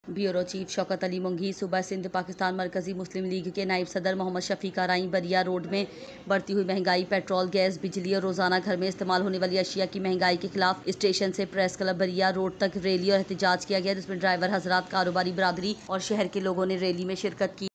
Bureau chief Shaukat Ali मुंगी, सूबा सिंध पाकिस्तान मरकजी मुस्लिम लीग के नायब सदर मोहम्मद शफीक आराई बरिया रोड में बढ़ती हुई महंगाई, पेट्रोल, गैस, बिजली और रोजाना घर में इस्तेमाल होने वाली अशिया की महंगाई के खिलाफ स्टेशन से प्रेस क्लब बरिया रोड तक रैली और एहतजाज किया गया, जिसमें ड्राइवर हजरात, कारोबारी बरादरी और शहर के लोगों ने रैली में शिरकत की।